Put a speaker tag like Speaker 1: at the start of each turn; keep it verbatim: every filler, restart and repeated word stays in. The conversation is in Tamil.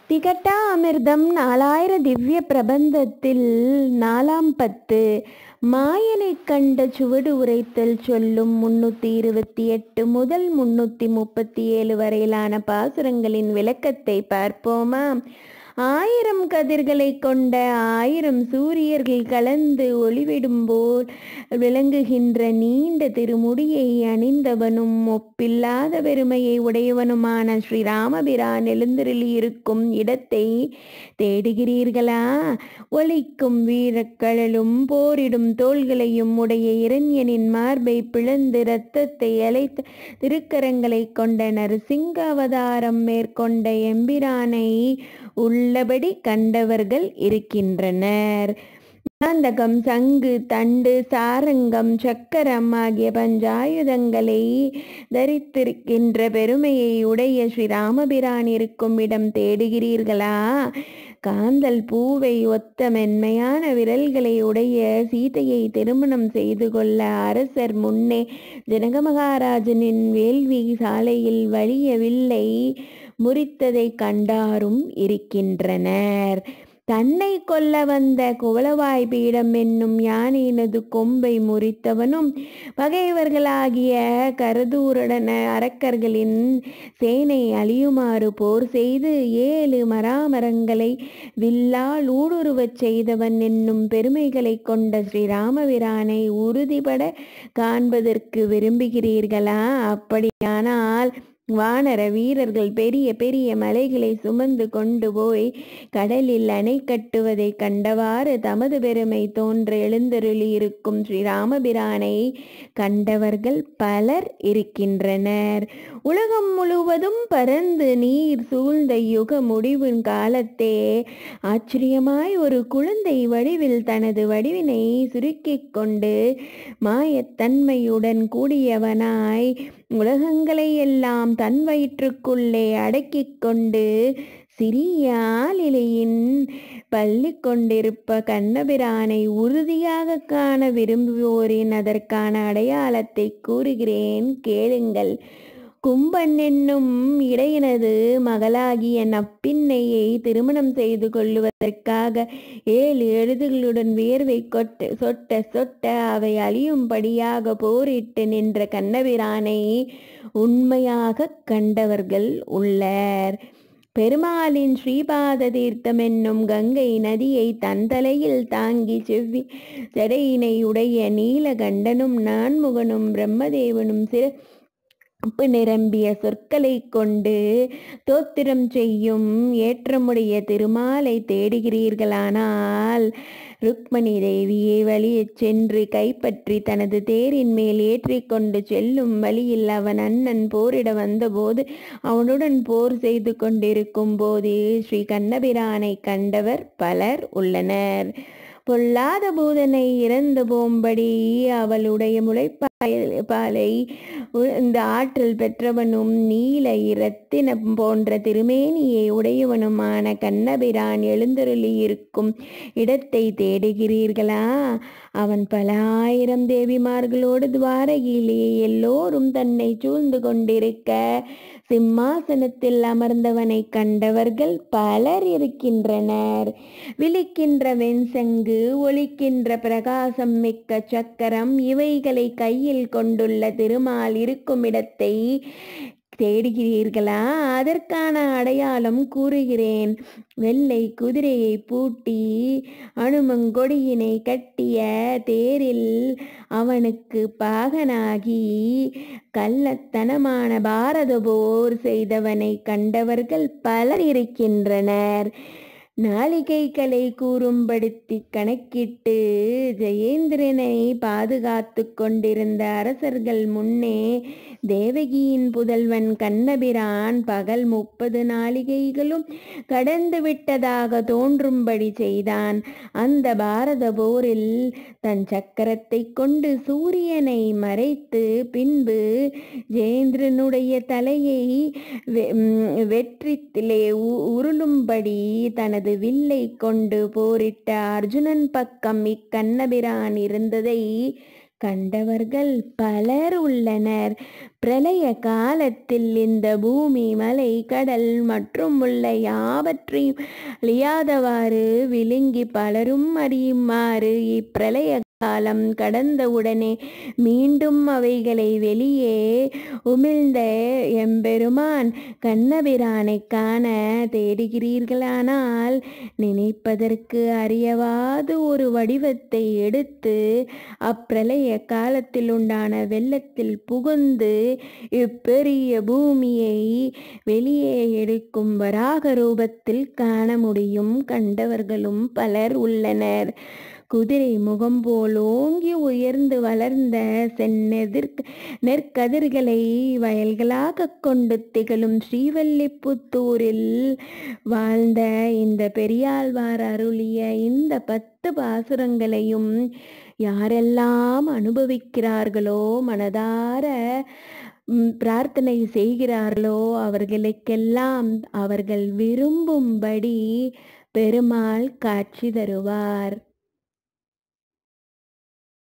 Speaker 1: திகட்டா அமிர்தம் நாலாயிர திவ்ய பிரபந்தத்தில் நாலாம் பத்து. மாயனைக் கண்ட சுவடு உரைத்தல் சொல்லும் முன்னூற்றி இருபத்தி எட்டு முதல் முன்னூற்றி முப்பத்தி ஏழு வரையிலான பாசுரங்களின் விளக்கத்தை பார்ப்போமா? ஆயிரம் கதிர்களை கொண்ட ஆயிரம் சூரியர்கள் கலந்து ஒளிவிடும்போல் விளங்குகின்ற நீண்ட திருமுடியை அணிந்தவனும் ஒப்பில்லாத பெருமையை உடையவனுமான ஸ்ரீராமபிரான் எழுந்தருளியிருக்கும் இடத்தை தேடுகிறீர்களா? ஒலிக்கும் வீரக்கழலும் போரிடும் தோள்களையும் உடைய இரண்யனின் மார்பை பிளந்து இரத்தத்தை அலைத்த திருக்கரங்களை கொண்ட நரசிங்க அவதாரம் மேற்கொண்ட எம்பிரானை உள்ளபடி கண்டவர்கள் இருக்கின்றனர். நாந்தகம், சங்கு, தண்டு, சாரங்கம், சக்கரம் ஆகிய பஞ்சாயுதங்களை தரித்திருக்கின்ற பெருமையை உடைய ஸ்ரீராமபிரான் இருக்கும் இடம் தேடுகிறீர்களா? காந்தல் பூவை ஒத்த மென்மையான விரல்களை உடைய சீதையை திருமணம் செய்து கொள்ள அரசர் முன்னே ஜனக மகாராஜனின் வேள்வி சாலையில் வலிய வில்லை முறித்ததை கண்டாரும் இருக்கின்றனர். தன்னை கொல்ல வந்த குவளவாய் பீடம் என்னும் யானையினது கொம்பை முறித்தவனும் பகைவர்களாகிய கரதூரடன அரக்கர்களின் சேனை அழியுமாறு போர் செய்து ஏழு மராமரங்களை வில்லால் ஊடுருவச் செய்தவன் என்னும் பெருமைகளை கொண்ட ஸ்ரீராமபிரானை உறுதிபட காண்பதற்கு விரும்புகிறீர்களா? அப்படியானால் வானர வீரர்கள் பெரிய பெரிய மலைகளை சுமந்து கொண்டு போய் கடலில் அணை கட்டுவதை கண்டவாறு தமது பெருமை தோன்ற எழுந்தருளியிருக்கும் ஸ்ரீராமபிரானை கண்டவர்கள் பலர் இருக்கின்றனர். உலகம் முழுவதும் பரந்து நீர் சூழ்ந்த யுக முடிவின் காலத்தே ஆச்சரியமாய் ஒரு குழந்தை வடிவில் தனது வடிவினை சுருக்கிக் கொண்டு மாயத்தன்மையுடன் கூடியவனாய் உலகங்களை எல்லாம் தன் வயிற்றுக்குள்ளே அடக்கிக் கொண்டு சிறிய ஆளிலையின் பள்ளி கொண்டிருப்ப கண்ணபிரானை உறுதியாக காண விரும்புவோரின் அதற்கான அடையாளத்தை கூறுகிறேன், கேளுங்கள். கும்பன் என்னும் இடையனது மகளாகிய நப்பின்னையை திருமணம் செய்து கொள்ளுவதற்காக ஏழு எழுதுகளுடன் வியர்வை கொட்ட சொட்ட சொட்ட அவை அழியும்படியாக போரிட்டு நின்ற கண்ணபிரானை உண்மையாக கண்டவர்கள் உள்ளர். பெருமாளின் ஸ்ரீபாத தீர்த்தம் என்னும் கங்கை நதியை தன் தலையில் தாங்கி செவ்வி ஜடையினை உடைய நீலகண்டனும் நான்முகனும் பிரம்மதேவனும் சிற நிரம்பிய சொற்களை கொண்டு தோத்திரம் செய்யும் ஏற்றமுடைய திருமாலை தேடுகிறீர்களானால் ருக்மணி தேவியை வழியச் சென்று கைப்பற்றி தனது தேரின் மேல் ஏற்றி கொண்டு செல்லும் வழியில் அவன் அண்ணன் போரிட வந்தபோது அவனுடன் போர் செய்து கொண்டிருக்கும் போது ஸ்ரீ கண்ணபிரானை கண்டவர் பலர் உள்ளனர். பொல்லாத பூதனை இறந்து போம்படி அவளுடைய முளைப்பாலை இந்த ஆற்றல் பெற்றவனும் நீல இரத்தினம் போன்ற திருமேனியை உடையவனுமான கண்ணபிரான் எழுந்தருளியிருக்கும் இடத்தை தேடுகிறீர்களா? அவன் பல ஆயிரம் தேவிமார்களோடு துவாரகிலே எல்லோரும் தன்னை சூழ்ந்து கொண்டிருக்க சிம்மாசனத்தில் அமர்ந்தவனை கண்டவர்கள் பலர் இருக்கின்றனர். விழிக்கின்ற வெண்சங்கு, ஒளிக்கின்ற பிரகாசம் மிக்க சக்கரம் இவைகளை கையில் கொண்டுள்ள திருமால் இருக்கும் இடத்தை தேடுகிறீர்களா? அதற்கான அடையாளம் கூறுகிறேன். வெள்ளை குதிரையை பூட்டி அனுமங்கொடியினை கட்டிய தேரில் அவனுக்கு பாகனாகி கள்ளத்தனமான பாரத போர் செய்தவனை கண்டவர்கள் பலர் இருக்கின்றனர். நாளிகைகளை கூறும்படுத்தி கணக்கிட்டு ஜெயேந்திரனை பாதுகாத்து கொண்டிருந்த அரசர்கள் முன்னே தேவகியின் புதல்வன் கண்ணபிரான் பகல் முப்பது நாளிகைகளும் கடந்து விட்டதாக தோன்றும்படி செய்தான். அந்த பாரத போரில் தன் சக்கரத்தை கொண்டு சூரியனை மறைத்து பின்பு ஜெயேந்திரனுடைய தலையை வெற்றித்திலே உருளும்படி தனது வில்லை கொண்டு போரிட்ட அர்ஜுனன் பக்கம் இக்கண்ணபிரான் இருந்ததை கண்டவர்கள் பலர் உள்ளனர். பிரளய காலத்தில் இந்த பூமி, மலை, கடல் மற்றும் உள்ள யாவற்றையும் அழியாதவாறு விழுங்கி பலரும் அறியுமாறு இப்பிரளய காலம் கடந்தவுடனே மீண்டும் அவைகளை வெளியே உமிழ்ந்த எம்பெருமான் கண்ணபிரானை காண தேடுகிறீர்களானால் நினைப்பதற்கு அறியவாது ஒரு வடிவத்தை எடுத்து அப்பிரளய காலத்தில் உண்டான வெள்ளத்தில் புகுந்து இப்பெரிய பூமியை வெளியே எடுக்கும் வராக ரூபத்தில் காண முடியும். கண்டவர்களும் பலர் உள்ளனர். குதிரை முகம் போல் ஓங்கி உயர்ந்து வளர்ந்த செந்நெதிர் நெற்கதிர்களை வயல்களாக கொண்டு திகழும் ஸ்ரீவல்லிபுத்தூரில் வாழ்ந்த இந்த பெரியாழ்வார் அருளிய இந்த பத்து பாசுரங்களையும் யாரெல்லாம் அனுபவிக்கிறார்களோ, மனதார பிரார்த்தனை செய்கிறார்களோ அவர்களுக்கெல்லாம் அவர்கள் விரும்பும்படி பெருமாள் காட்சி தருவார்.